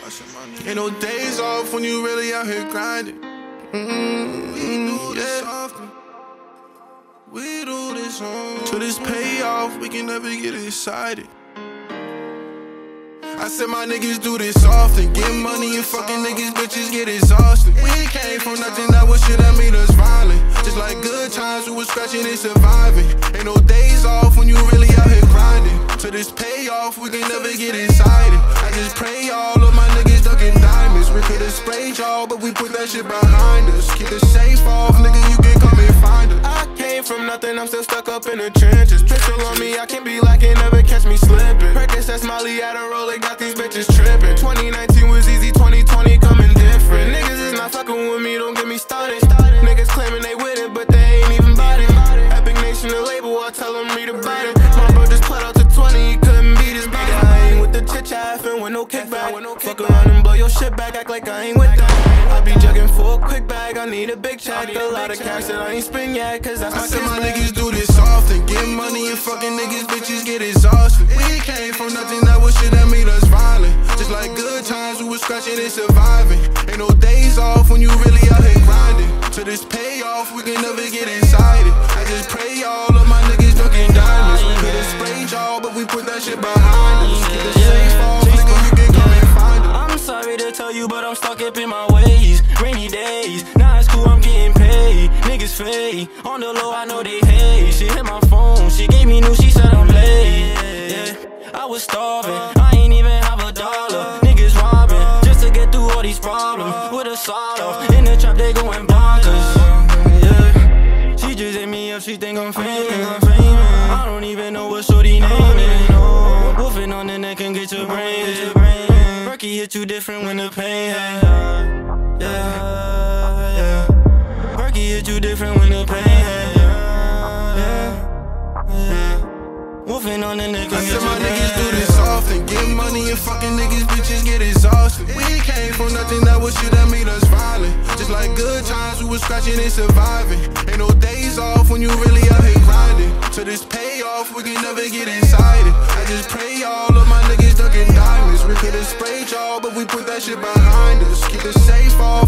Ain't no days off when you really out here grinding. We do this on. Till this payoff, we can never get excited. I said my niggas do this often. Get money and fucking niggas, bitches get exhausted. We came from nothing, that was shit that made us violent. Just like good times, we was scratching and surviving. Ain't no days off when you really out here grinding. Till this payoff, we can never get excited. I just pray all of my niggas ducking diamonds. We could've sprayed y'all, but we put that shit behind us. Keep the safe off, nigga, you can come and find us. I came from nothing, I'm still stuck up in the trenches. Pistol on me, I can't be lacking, never catch me slipping. Percocets, Molly, Adderall, they got these bitches tripping. 2019 was easy, 2020 coming different. Niggas is not fucking with me, don't get me started. Niggas claiming they with it, but they ain't even bought it. Epic Nation, the label, I tell them read about it. My bro just put out to 20, he couldn't beat his beat. I ain't with the chit-chat, with no kickback. Fuck around and blow your shit back, act like I ain't with that. I be jugging for a quick bag, I need a big check. A lot of cash that I ain't spend yet, cause that's my shit. I said my niggas do this often. Get money and fucking niggas, bitches get exhausted. We came from nothing, that was shit that made us violent. Just like good times, we was scratching and surviving. Ain't no days off when you really out here grinding. To this payoff, we can never get excited. I just pray all of my niggas ducking diamonds. We could've sprayed y'all, but we put that shit behind us. Keep the safe off, nigga, you can come and find us. I'm sorry to tell you, but I'm stuck up in my ways. Rainy days, now it's cool, I'm getting paid. Niggas fade, on the low, I know they hate. She hit my phone, she gave me news, she said I'm late. Yeah, I was starving, I ain't even have a dollar. Niggas robbing, just to get through all these problems. With a sawed off, in the trap they going bonkers. Yeah, she just hit me up, she think I'm famous. I don't even know what shorty name is. Wolfing on the neck and get your brain hit. Perky hit you different when the pain hit. Yeah. Perky hit you different when the pain hit. Yeah. Wolfing on the neck and get your brain hit. I said my niggas do this often. Get money and fucking niggas, bitches get exhausted. We came from nothing, that was shit that made us violent. Just like good times, we was scratching and surviving. Ain't no days off when you really out here grinding. To this payoff, we can never get excited. I just pray all of my niggas ducking diamonds. We could've sprayed y'all, but we put that shit behind us. Keep the safe off.